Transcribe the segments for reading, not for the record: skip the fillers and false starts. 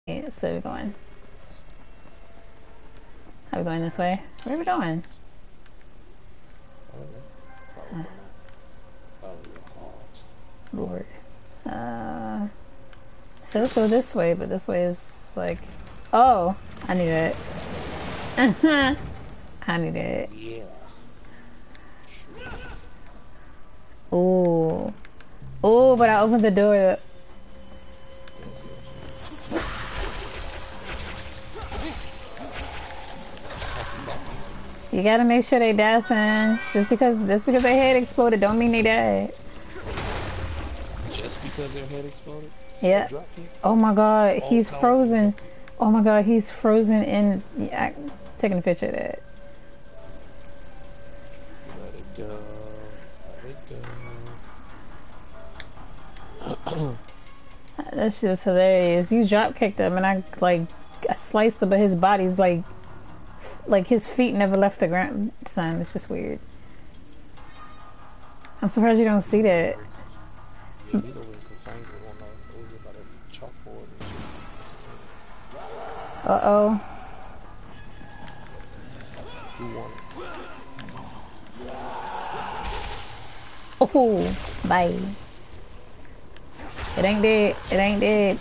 Yeah, so we're going. How we going this way? Where are we going? I don't know. Probably not. Follow your heart. Lord. So let's go this way, but this way is like, oh, I need it. I need it. Yeah. Ooh. Ooh, but I opened the door. Yes, yes. Happy Bobby. You gotta make sure they dancing. Just because their head exploded don't mean they died. Just because their head exploded? See that Yeah. drop kick? Oh my god, All he's powerful frozen. drop kick. Oh my god, he's frozen in. Yeah, taking a picture of that. Let it go. Let it go. That shit was hilarious. You drop kicked him, and I sliced him, but his body's like his feet never left the ground. Son, it's just weird. I'm surprised you don't see that. Yeah, he's over here complaining on what was it, about a chalkboard and shit. Uh oh. Who won Oh, bye. It ain't dead. It ain't dead.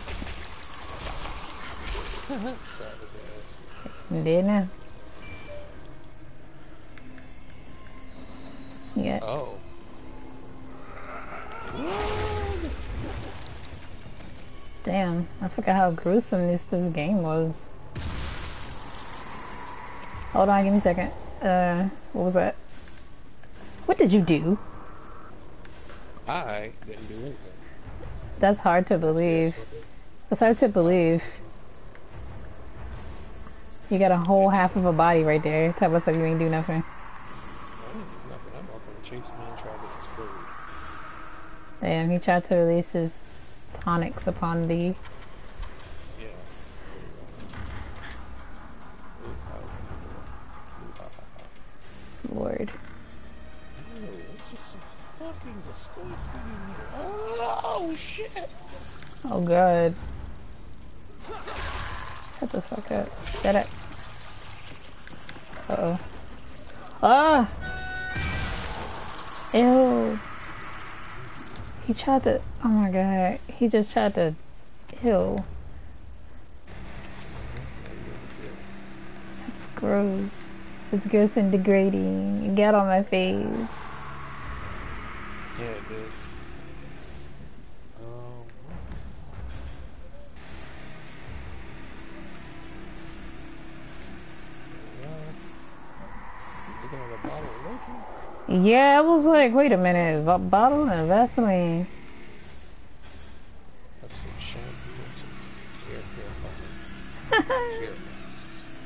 it? Savage ass. It dead now. Yeah. Oh. Damn. I forgot how gruesome this game was. Hold on, give me a second. What was that? What did you do? I didn't do anything. That's hard to That's yes, believe. I did. That's hard to believe. You got a whole half of a body right there. Tell us if you ain't do nothing. I didn't do nothing. That motherfucker chased me and tried to explode. Damn, he tried to release his tonics upon thee. Yeah. Ooh, ow. Ooh, ha, ha, ha. Lord. Ew, it's just so fucking disgusting in here. Oh, shit. Oh god. Shut the fuck up. Shut up. Uh-oh. Ah! Ew. He tried to... Oh my god. He just tried to... Ew. It's gross. It's gross and degrading. Get on my face. Yeah, it did. What the fuck? Yeah. You looking at a bottle of lotion? Yeah, I was like, wait a minute. Bottle and Vaseline. That's some shampoo and some hair care product. Hair mask.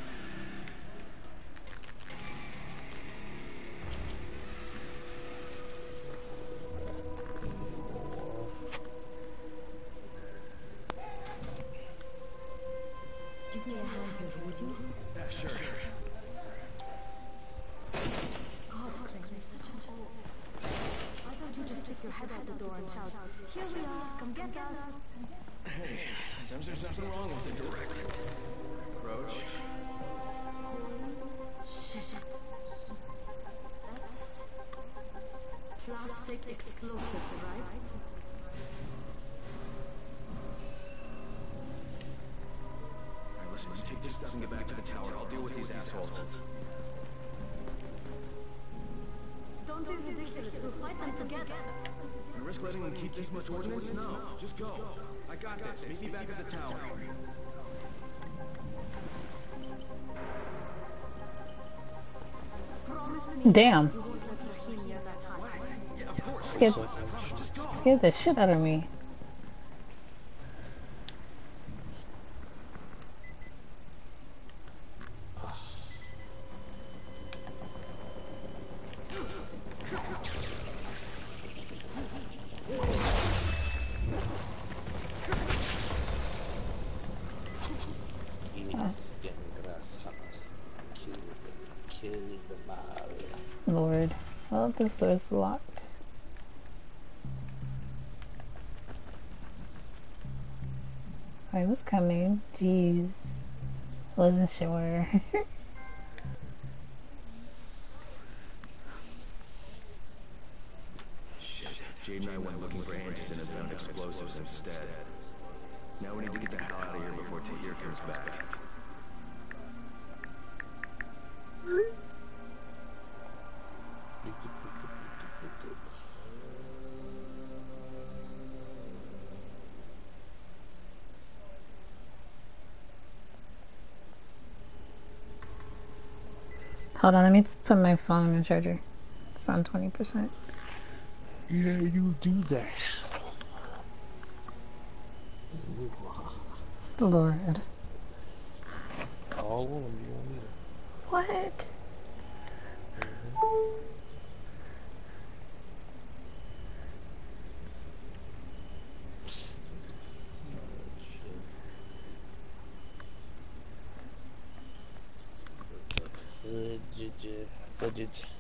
Give me a hand here, would you? Yeah, sure. God, Frank, you're such an old. Why don't you just stick your head out the door and shout, "Here we are, come get us"? Hey, sometimes there's nothing wrong with a direct approach. Shit. That's plastic explosives, right? Alright, listen, you take this stuff and get back to the tower. I'll deal with these assholes. Don't be ridiculous. We'll fight them together. You risk letting them keep this much ordnance? No, just go. I got this. Meet me back at the tower. Promise me Damn. you won't let Rahim near that high. Yeah, of course. Scared, Just go. scared the shit out of me. Kill the mal. Lord. Well, this door's locked. I was coming. Jeez. Wasn't sure. Shit. Jade and I went looking for Anderson and found explosives instead. Now we need to get the hell out of here before Tahir comes back. Hold on, let me put my phone in the charger. It's on 20%. Yeah, you do that. Lord. All of them, you don't need it. What? Fudge it.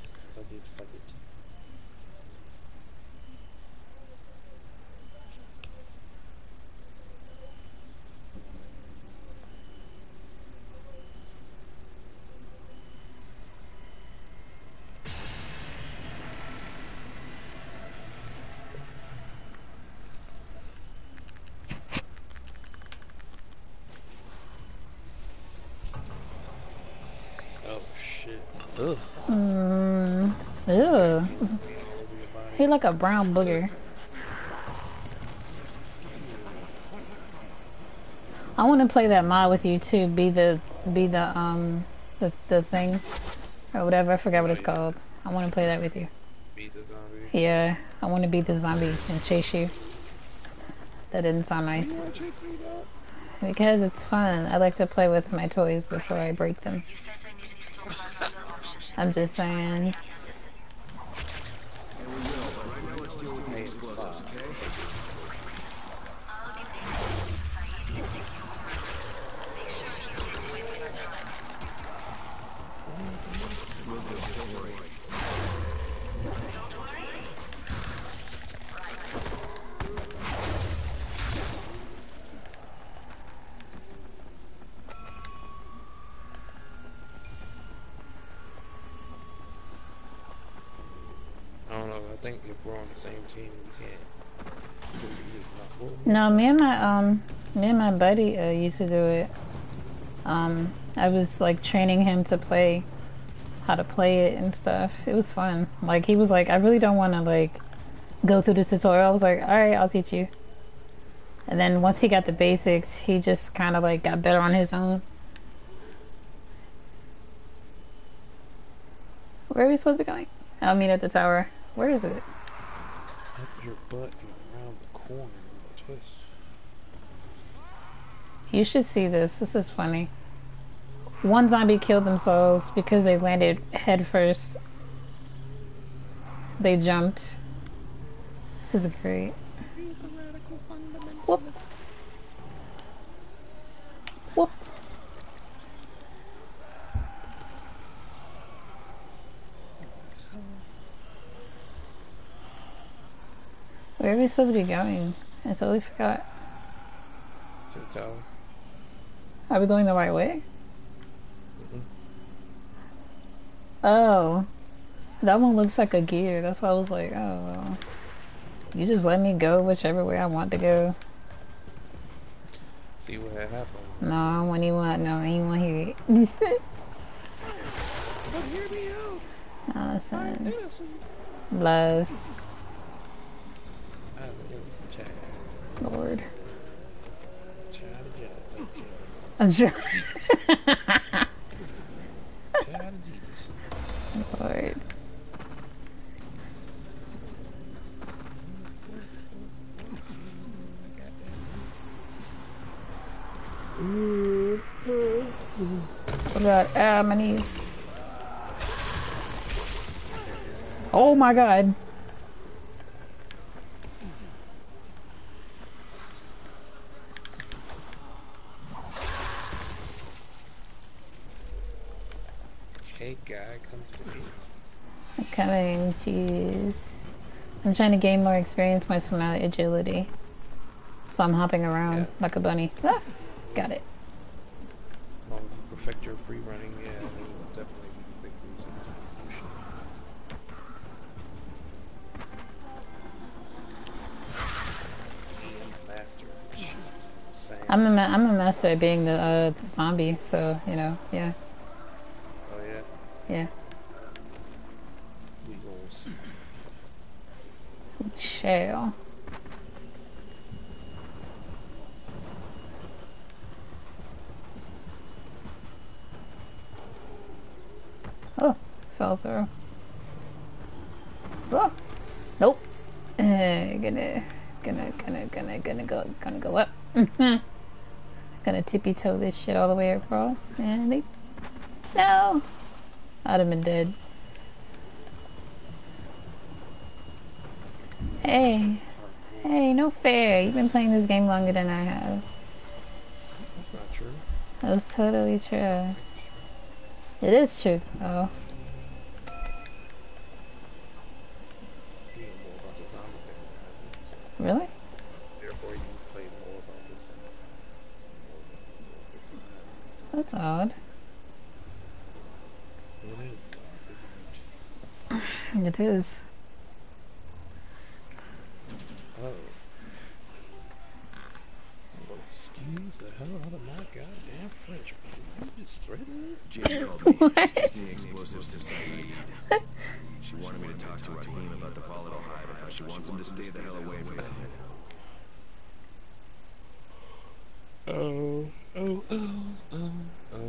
Oh shit. Ugh. Ew. He like a brown booger. I want to play that mod with you too. Be the thing or whatever. I forgot what it's called. I want to play that with you. Beat the zombie. Yeah, I want to beat the zombie and chase you. That didn't sound nice. You wanna chase me down? Because it's fun. I like to play with my toys before I break them. I'm just saying. And we will, but right now let's deal with these explosives, okay? We'll do it, don't worry. I don't know. I think if we're on the same team, we can't. No, me and my buddy used to do it. I was like training him to play, how to play it and stuff. It was fun. Like he was like, I really don't want to like go through the tutorial. I was like, all right, I'll teach you. And then once he got the basics, he just kind of like got better on his own. Where are we supposed to be going? I'll meet at the tower. Where is it? Up your butt and around the corner with a twist. You should see this. This is funny. One zombie killed themselves because they landed head first. They jumped. This is great. Whoop. Whoop. Where are we supposed to be going? I totally forgot. To the tower. Are we going the right way? Mm-hmm. Oh. That one looks like a gear. That's why I was like, oh, well. You just let me go whichever way I want to go. See what had happened. No, when you want, no, you want to hear it. But hear me out. I'm Listen. innocent. Lies. I'm an innocent child. Lord. Child of Jesus. I'm sure. Child of Jesus. Lord. What about my knees? Oh my god. Hey guy, come to the meeting. I'm coming, jeez. I'm trying to gain more experience points from my agility. So I'm hopping around Yeah. like a bunny. Ah, got it. As long as you perfect your free running, yeah, it will definitely make things motion. Me, I'm a master. Shoot. Sam. I'm a master at being the zombie. So you know, yeah, Oh yeah. yeah. We gonna see. Shell. Oh, fell through. Oh, nope. Gonna go up. Gonna tippy toe this shit all the way across. And no, I'd have been dead. Hey, hey, no fair. You've been playing this game longer than I have. That's not true. That's totally true. It is true. Oh, You know more about the zombie thing than I do, so really? therefore you play more about this than more about this than that. That's odd. Well, it is odd, isn't it? It is. Oh. Well, excuse the hell out of my goddamn French. You just threatened me? Jane called me. She's taking the explosives to Saeed. She wanted me to talk to Raheem about the volatile hive and how she wants him to stay the hell away from it. Oh, oh, oh, oh, oh,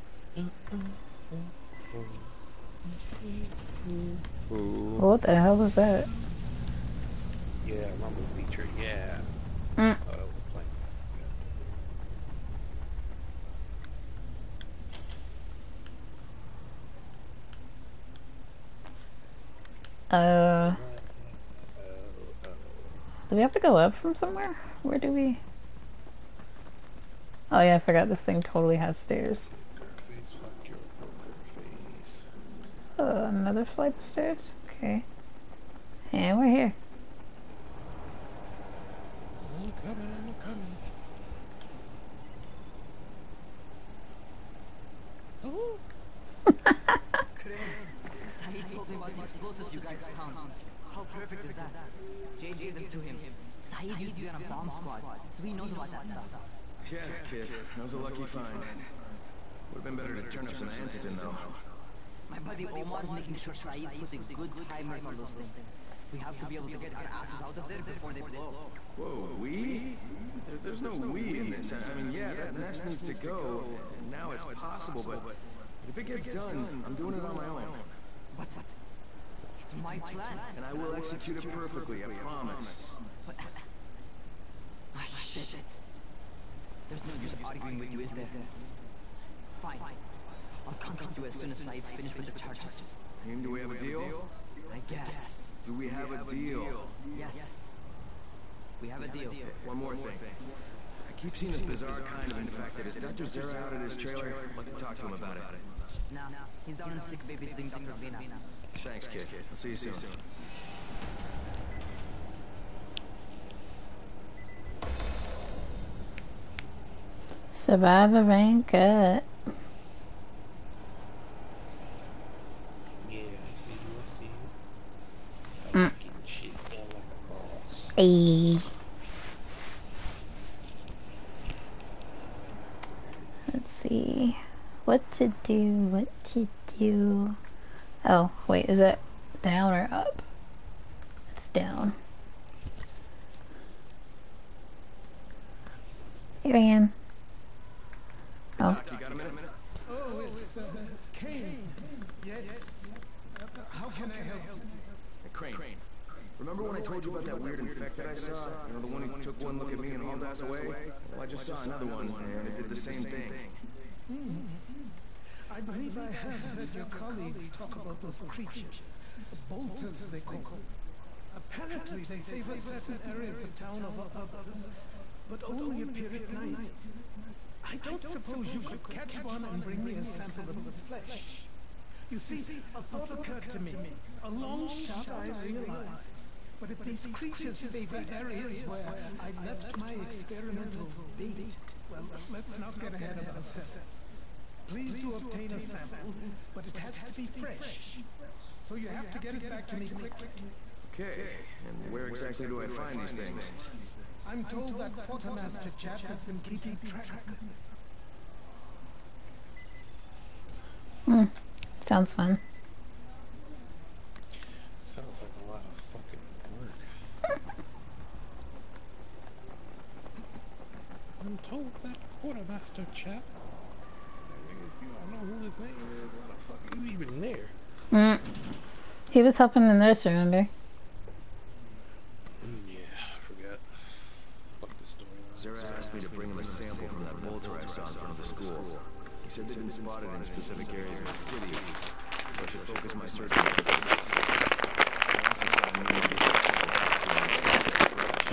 What the hell was that? Yeah, Rumble feature, yeah. Mm. Oh, that was a plane. Uh, Oh, do we have to go up from somewhere? Where do we? Oh yeah, I forgot this thing totally has stairs. face, fuck your poker face. Another flight of stairs? Okay. And we're here. I'm coming, I'm coming. Oh, Saeed told me about the explosives you guys found. How perfect is that? Jade gave them to him. Saeed used to be on a bomb squad, so he knows about that stuff. Yeah, kid. That was a lucky find. Would've been better to turn up some antis in, though. My buddy Omar's making sure Saeed's putting good timers on those things. We have to be able to get our asses out of there before they blow. Whoa, we? There's no we in this. I mean, yeah, that nest needs to go. And now it's possible, but if it gets done, I'm doing it on my own. What? It's my plan. And I will execute it perfectly, I promise. But... Ah, shit. There's no use arguing with you, is there? Fine. I'll contact you as soon as Saeed's finished with the charges. Raheem, do we have a deal? I guess. Do we have a deal? Yes. We have a deal. One more thing. I keep seeing this bizarre kind of infected. Is Dr. Zera out at his trailer? I'd like to talk to him about it. Nah, he's down in sick bay visiting Dr. Vina. Thanks, kid. I'll see you soon. Survive a rain cut. yeah, I see you. Mm. I'm getting shit done like a boss. Hey. Let's see. What to do? What to do? Oh, wait, is it down or up? It's down. Here I am. Oh. Doc, you got a minute? Oh, it's Kane. Yes. How can I help you? Hey, Crane. Remember when I told you about that weird infected I saw? You know, the one who took one look at me and hauled ass away? Well, I just saw another one, and it did the same thing. I believe I have heard your colleagues talk about those creatures. Bolters, they call them. Apparently, they favor certain areas of town over others, but only appear at night. I don't suppose you could catch one and bring me a sample of its flesh. You see, a thought occurred to me. A long shot, I realized. But if these creatures favor areas where I left my experimental bait, well, let's not get ahead of ourselves. Please do obtain a sample, but it has to be fresh. So you have to get it back to me quickly. Okay, and where exactly do I find these things? I'm told that Quartermaster chap has been keeping track of them. Sounds fun. Sounds like a lot of fucking work. I'm told that quartermaster chap. If you don't know who his name is, why the fuck are you even there? He was helping the nurse, remember? Yeah, I forgot. Fuck the storyline. Sarah asked me to bring him a sample from that bolter I saw in front of the school. He said they didn't spot it in specific areas of the city, so I should focus my search on other places. I also said I needed to get the sample back to him while it's still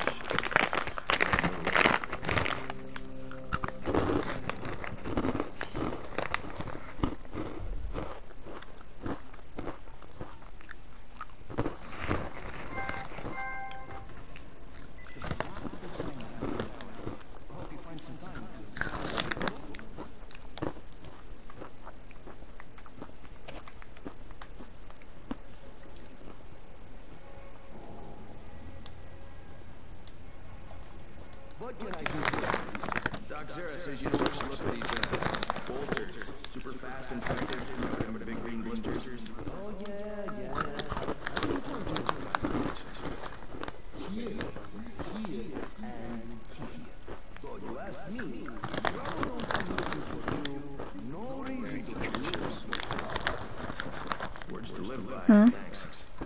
What can I do for you? Doc Zara says you know where to look for these bolters. Super fast and effective. You know them with big green blisters. Oh, yeah. I think we're doing the right places. Here, and here. Though you ask me, trouble don't come looking for you. No reason to be looking for you. Words to live by. Thanks.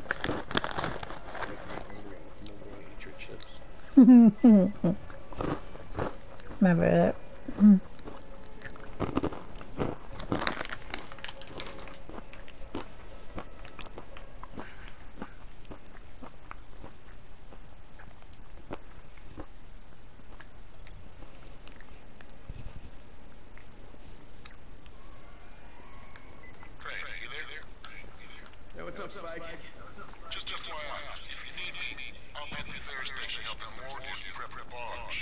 Remember that. Hey, what's up, Spike? Just FYI, if you need me, I'll be at the ferry station helping mortgage prep the barge.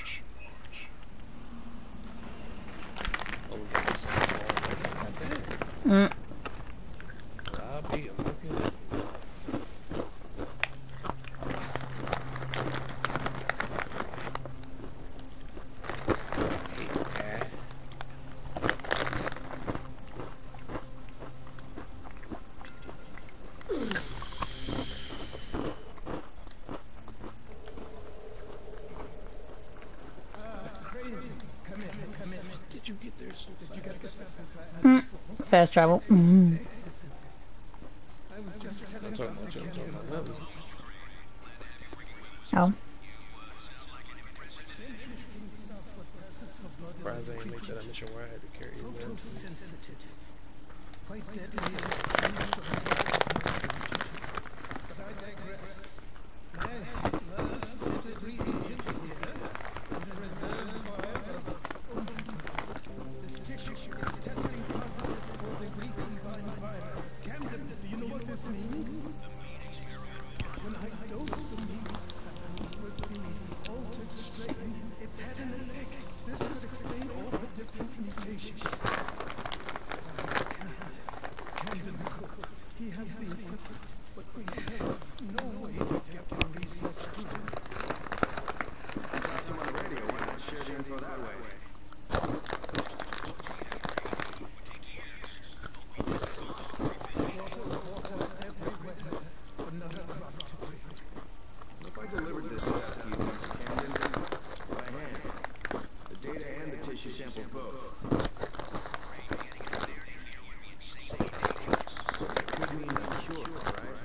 I'll be looking at Come in. Did you get there so Did you get the samples? Fast travel. I was just telling Dr. Kent about it. Oh. surprised I didn't make that a mission where I had to carry it. Photosensitive. Quite deadly. But I digress. My last degree agent here in the reserve file of this tissue is testing positive for the Greek-Klein virus. Camden, do you know what this means? When I dose the meat samples with the altered strain, it's had an effect. This could explain all the different mutations. Camden Cook, he has the equipment, but we have no way to get the research to him. Talk to him on the radio. Why not share the info that way? Water everywhere, but not a drop to drink. What if I delivered this stuff to you, Mr. Camden? By hand. The data and the tissue samples both. It could mean a cure, right?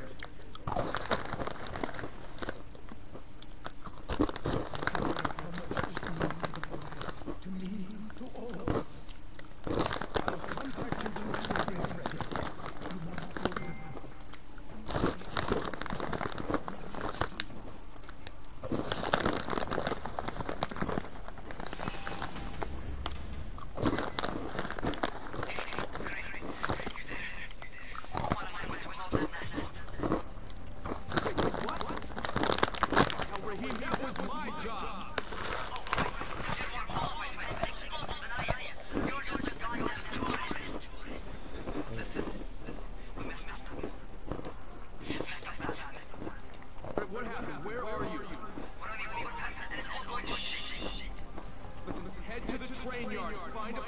To me, to all of us. I'll contact you when everything's ready. You must go with me.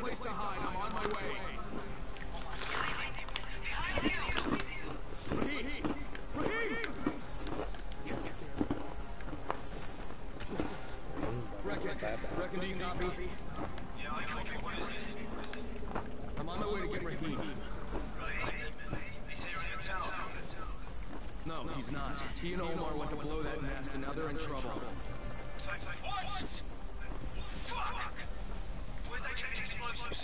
place to hide. I'm on my way. Raheem! Raheem! Reckon, do you copy? Yeah, I copy. What is it? I'm on my way to get Raheem. Raheem? He's here in the tower. No, he's not. He and Omar went to blow that nest, and now they're in trouble. What? Fuck! Where'd they get these explosives?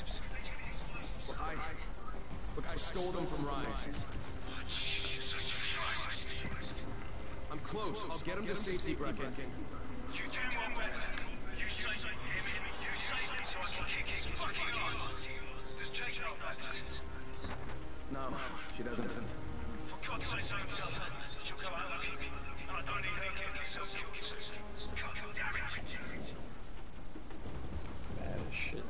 Look, I stole them from Rise. Jesus Christ. I'm close. I'll get him to safety, Brecken. You do one better. You say him, you say it so I can kick his fucking ass. Does Jake know about this? No, she doesn't. For God's sake, don't tell her. She'll go out looking. And I don't need her getting herself killed. God damn it. Bad as shit.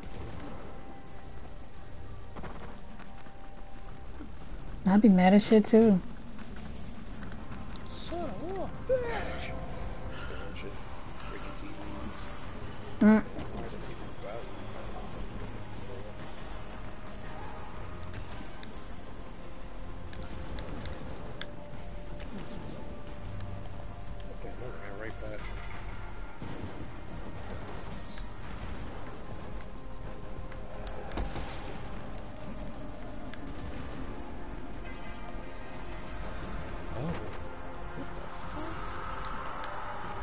I'd be mad as shit too. Son of a bitch. Let's go and shit. Breaking TV. Mm. Why does he move out? Okay, I ran right past him. Oh, what the fuck?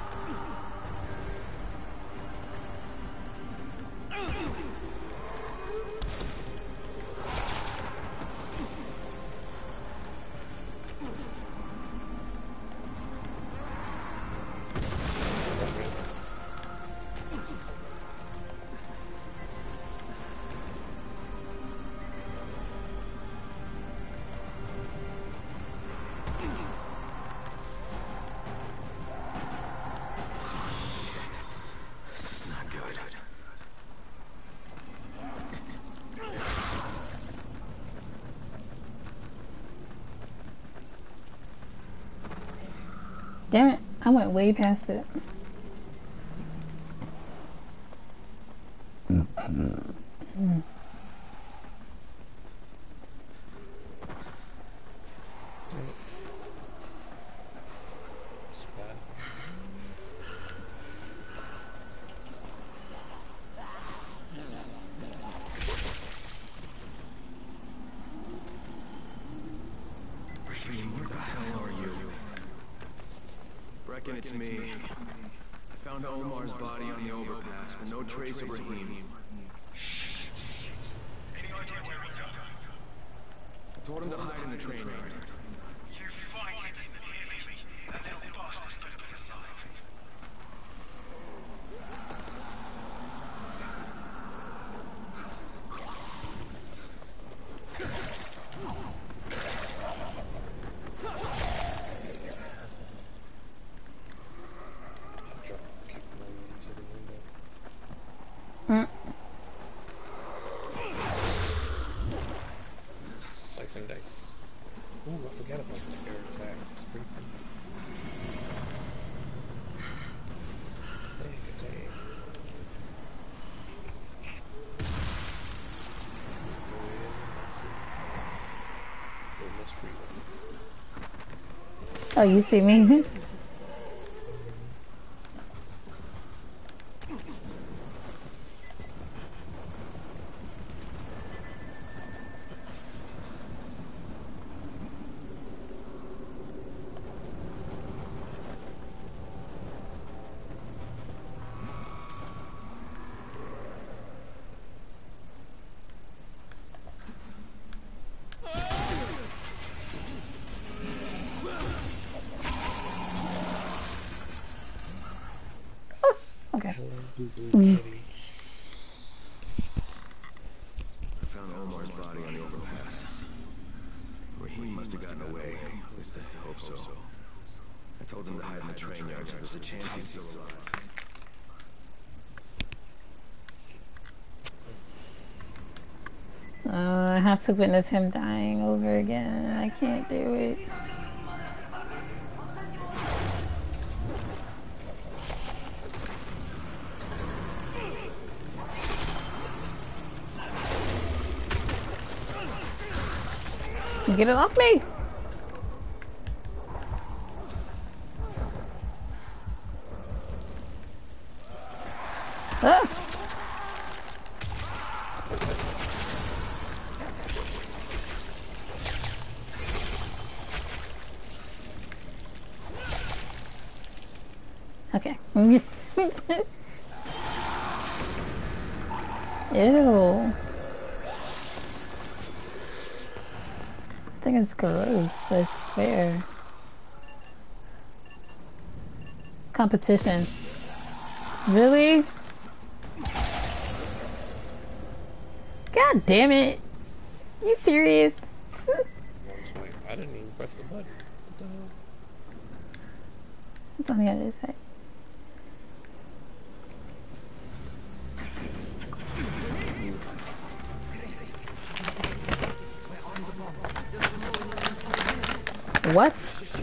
This is not good. Damn it, I went way past it. Spot. Raheem, where the hell are you? Brecken, it's me. I found Omar's body on the overpass, but no trace of Raheem. Any idea where he go? I told him to hide in the train yard. You find him and hear me. That little bastard's better be alive. Drop, keep moving into the window. Mm. Slice and dice. Ooh, I forgot about the air attack. It's pretty fun. Dang, dang. Oh, you see me? Okay. Mm. I found Omar's body on the overpass. Raheem must have gotten away. At least I hope so. I told him to hide in the train yard, so there's a chance he's still alive. I have to witness him dying over again. I can't do it. Get it off me! Ah! Okay. Ew. I think it's gross, I swear. Competition. Really? God damn it! You serious? Wait, I didn't even press the button. What the hell? It's on the other side. What?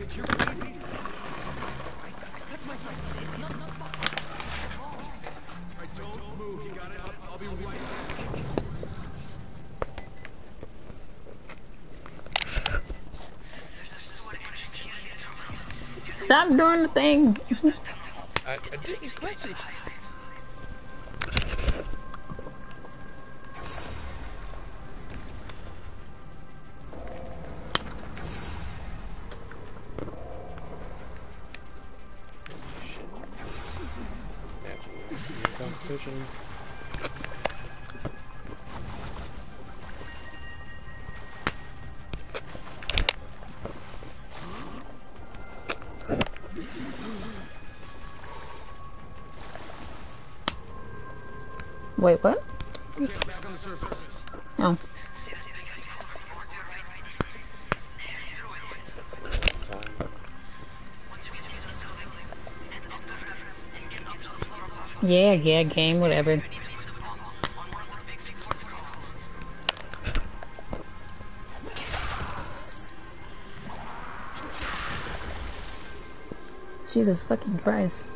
Alright, don't move. You got it? I'll be right back. Stop doing the thing! I didn't press it. Competition. Wait, what? Okay, back on the surface. Oh. Yeah, game, whatever. Jesus fucking Christ.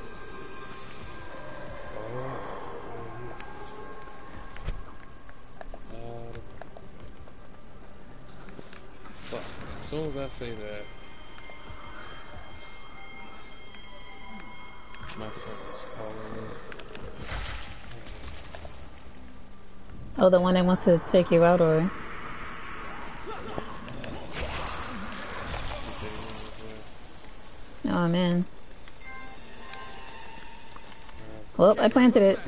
Fuck. As soon as I say that, my friend's calling me. Oh, the one that wants to take you out, or? Oh man. Well, I planted it.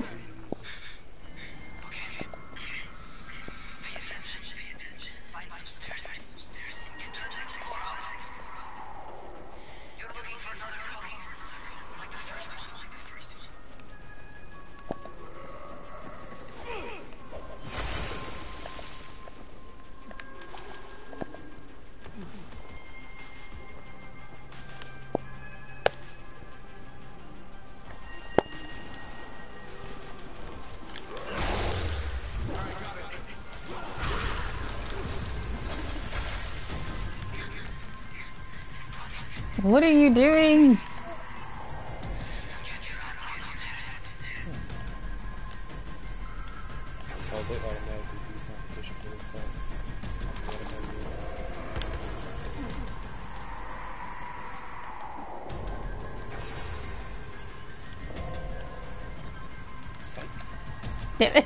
What are you doing? Oh, they automatically do competition for this part. Yeah.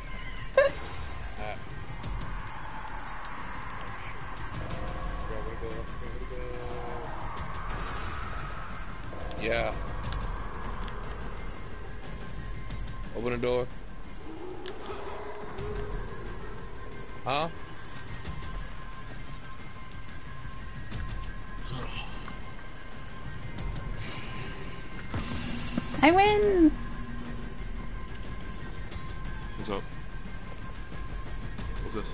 Yeah. Open the door. Huh? I win! What's up? What's this?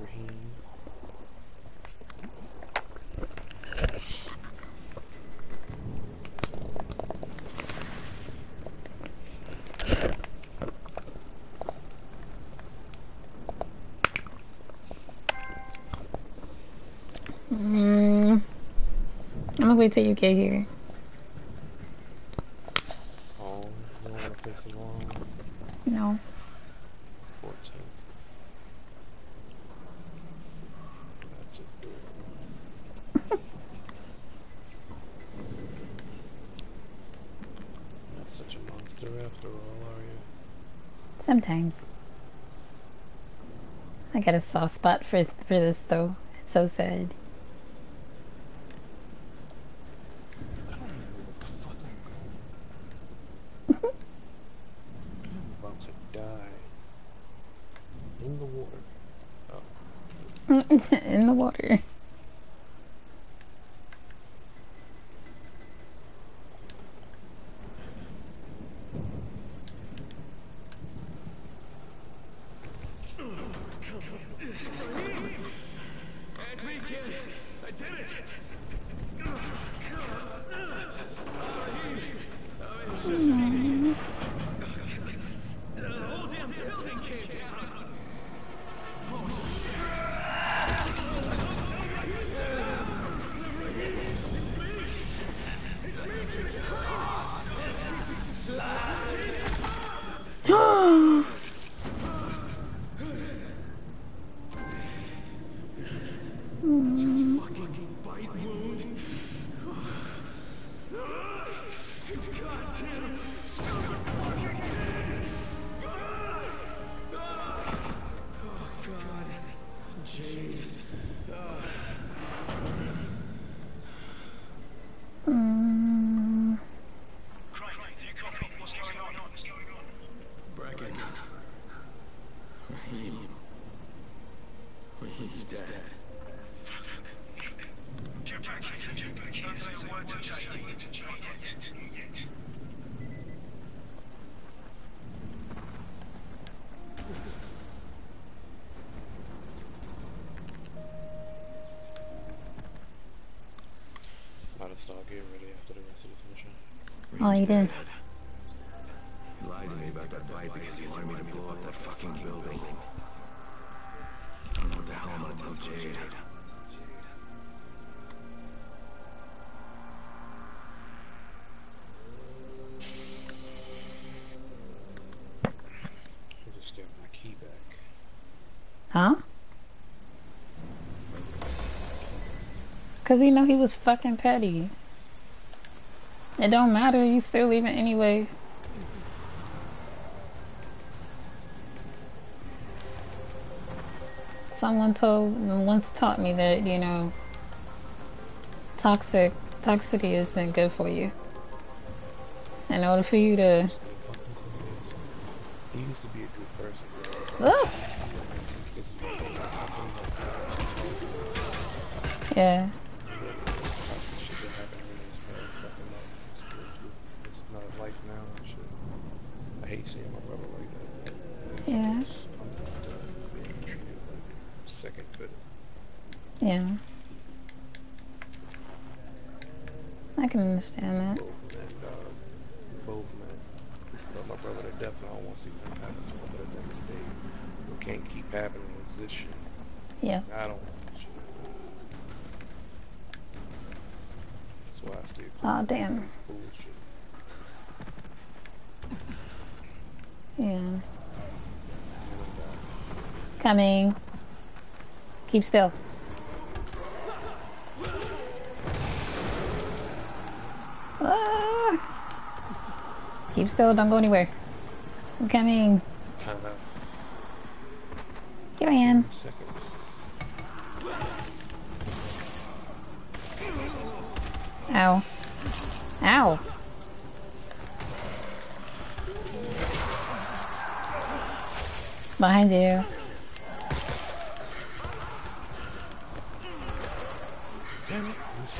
Raheem. I'm gonna wait till you get here. Oh, you don't want to play some long? No. 14. That's adorable. Not such a monster after all, are you? Sometimes. I got a soft spot for this though. It's so sad. I don't even know what the fuck I'm going. I'm about to die. In the water. Oh. In the water. It's me, kid. I did it. The whole damn building came down. Oh shit. It's me, kid. It's fucking bite wound. You goddamn stupid fucking kid! Oh god. Jade. Craig, do you copy? What's going on? Bracken. Raheem's dead. Get back here. Don't say a word to Jade. Not yet. Gotta start getting ready after the rest of this mission. Oh, you did. He lied to me about that bite because he wanted me to blow up that fucking building. I don't know what the hell I'm gonna tell Jade. I just got my key back. Huh? Cause you know he was fucking petty. It don't matter, you still leaving anyway. Someone once taught me that, you know, toxicity isn't good for you. In order for you to He used to be a good person. oh, yeah. It's not life now and shit. I hate seeing my brother like that. Yeah. I'm being treated like second fiddle. Yeah. I can understand that. Both men. Love my brother to death, and I don't want to see nothing happen to him. But at the end of the day, what can't keep happening is this shit. Yeah. I don't want this shit. That's why I stay. Oh damn. Bullshit. Yeah. Coming. Keep still. Ah. Keep still, don't go anywhere. I'm coming. Here I am. Ow. Ow. Behind you. Damn it.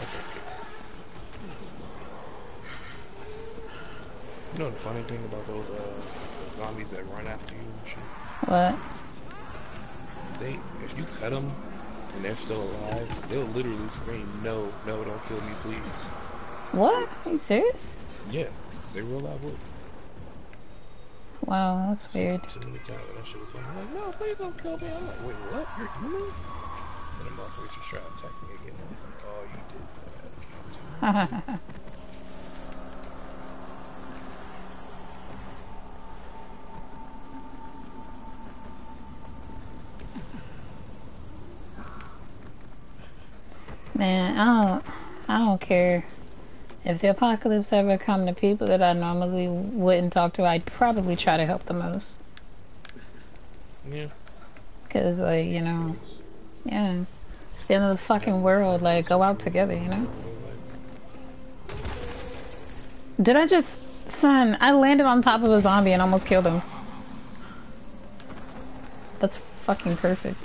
You know the funny thing about those zombies that run after you and shit? What? if you cut them and they're still alive, they'll literally scream, "No, no, don't kill me, please." What? Are you serious? Yeah, they real live would. Wow, that's weird. So many times when that shit was going, I'm like, "No, please don't kill me." I'm like, "Wait, what? You're human?" And the motherfuckers just try to attack me again. And it's like, "Oh, you did that." Man, I don't care. If the apocalypse ever come to people that I normally wouldn't talk to, I'd probably try to help the most. Yeah. Cause like, you know, yeah, it's the end of the fucking world. Like, go out together, you know? Did I just... Son, I landed on top of a zombie and almost killed him. That's fucking perfect.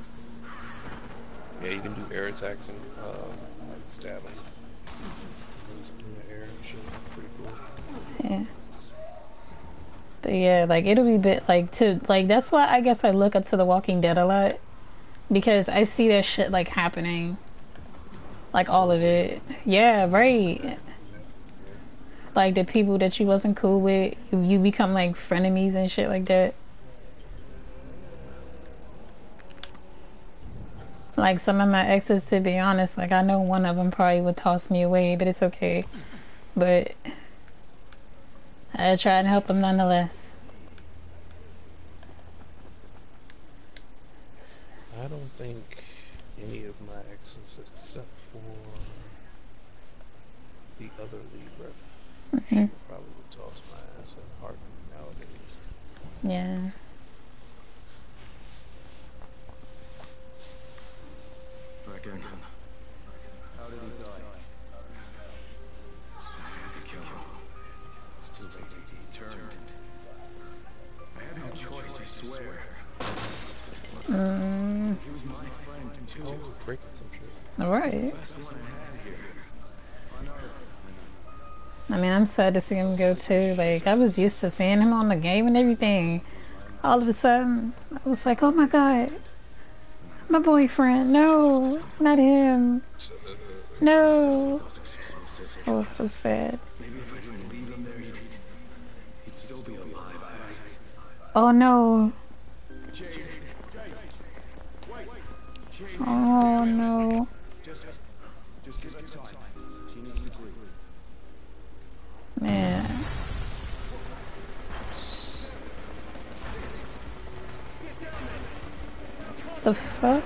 Yeah, you can do air attacks and like stabbing in the air and shit. That's pretty cool. Yeah. But yeah, like it'll be bit like to like that's why I guess I look up to The Walking Dead a lot, because I see that shit like happening, like all of it. Yeah, right. Like the people that you wasn't cool with, you become like frenemies and shit like that. Like some of my exes, to be honest, like I know one of them probably would toss me away, but it's okay. But I try and help them nonetheless. I don't think any of my exes, except for the other lead rep, she would probably toss my ass in a heartbeat nowadays. Yeah. Back in. How did he die? I had to kill him. It's too late. He turned. I had no choice, I swear. He was my friend too. Oh, breaking some shit. Alright. Best one I had here. I know. I mean, I'm sad to see him go too. Like, I was used to seeing him on the game and everything. All of a sudden, I was like, oh my god. My boyfriend. No, not him. No. I was so sad. Maybe if I didn't leave him there, he'd still be alive. Oh no. Jade. Jade. Oh no. Just give her time. She needs to breathe. Man. The fuck?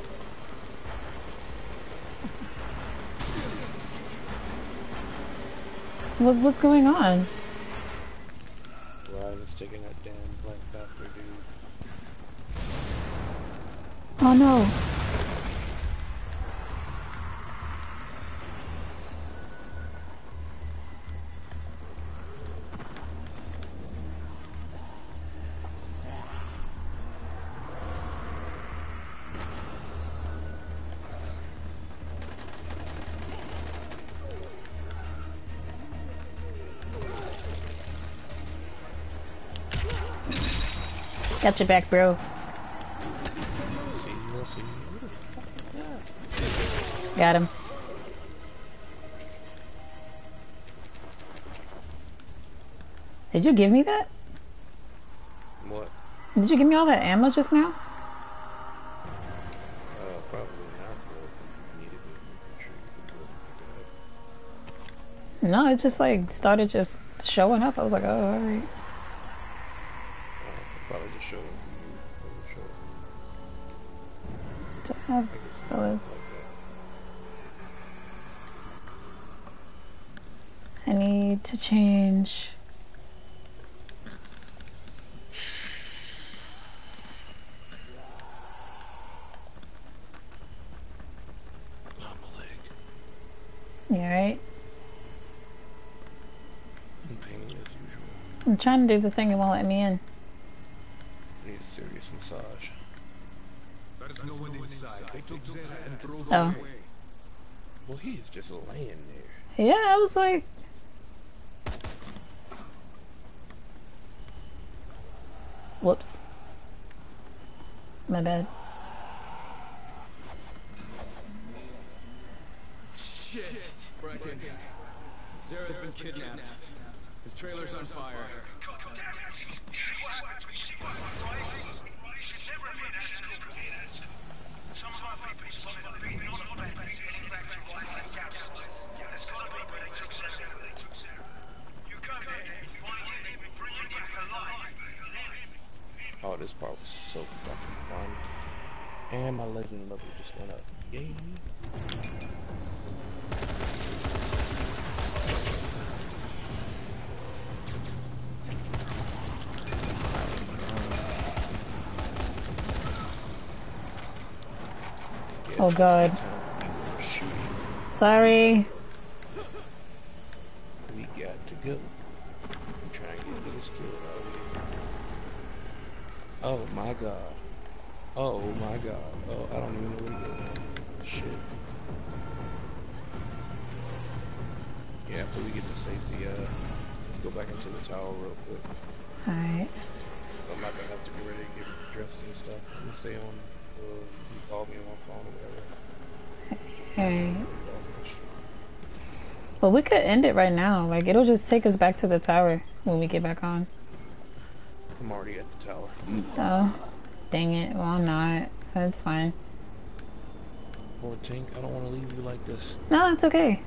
What's going on? Ryan's taking that damn Black Panther, dude. Oh no. Got your back, bro. See, you'll see. Who the fuck is that? Got him. Did you give me that? What? Did you give me all that ammo just now? Probably not, but needed it. I'm sure you could do it like that. No, it just like started just showing up. I was like, oh, alright. Probably just show it To have bullets. I need to change. You alright? In pain as usual. I'm trying to do the thing, it won't let me in. Need a serious massage. There is no one inside. They took Zera and drove Oh. away. Well, he is just laying there. Yeah, I was like... Whoops. My bad. Brecken. Zara's been kidnapped. His trailer's on fire. God damn it! What happened? She won, right? You should never have been at school. Some of our people spotted a big knot of bandits heading back to Rice and Gatto. There's gotta be where they took Sarah. You go there, find him, bring him back alive. Oh, this part was so fucking fun. And my legend level just went up. Yay. Oh god. Shoot. Sorry. We got to go. Try and get this kid out of here. Oh my god. Oh my god. Oh, I don't even know what to do. Shit. Yeah, after we get to safety, let's go back into the tower real quick. Alright. I'm not gonna have to get ready to get dressed and stuff. I'm gonna stay on. You call me on my phone or whatever. Alright. But we could end it right now. Like, it'll just take us back to the tower when we get back on. I'm already at the tower. Oh. Dang it. Well, I'm not. That's fine. Poor Tink, I don't want to leave you like this. No, it's okay.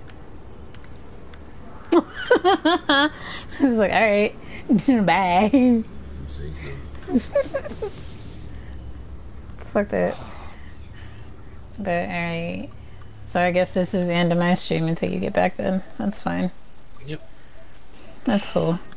I was like, alright. Bye. Say so. Let's fuck that. But alright. So I guess this is the end of my stream until you get back then. That's fine. Yep. That's cool.